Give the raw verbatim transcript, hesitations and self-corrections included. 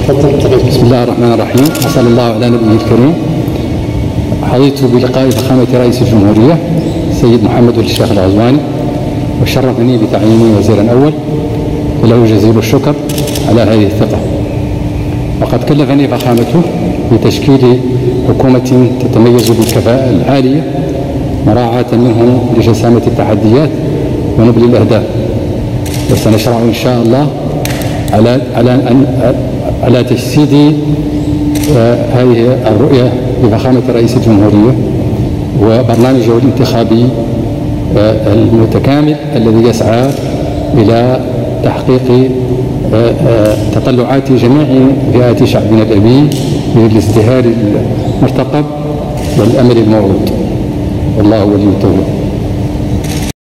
بسم الله الرحمن الرحيم، وصلى الله على نبيه الكريم. حظيت بلقاء فخامة رئيس الجمهورية السيد محمد الشيخ الغزواني، وشرفني بتعييني وزيرا أول، وله جزيل الشكر على هذه الثقة. وقد كلفني فخامته بتشكيل حكومة تتميز بالكفاءة العالية مراعاة منه لجسامة التحديات ونبل الأهداف، وسنشرع إن شاء الله على على أن على تجسيد هذه الرؤية لفخامة رئيس الجمهورية وبرنامجه الانتخابي المتكامل الذي يسعى إلى تحقيق تطلعات جميع فئات شعبنا الأبي للازدهار المرتقب والأمل الموعود، والله ولي التوفيق.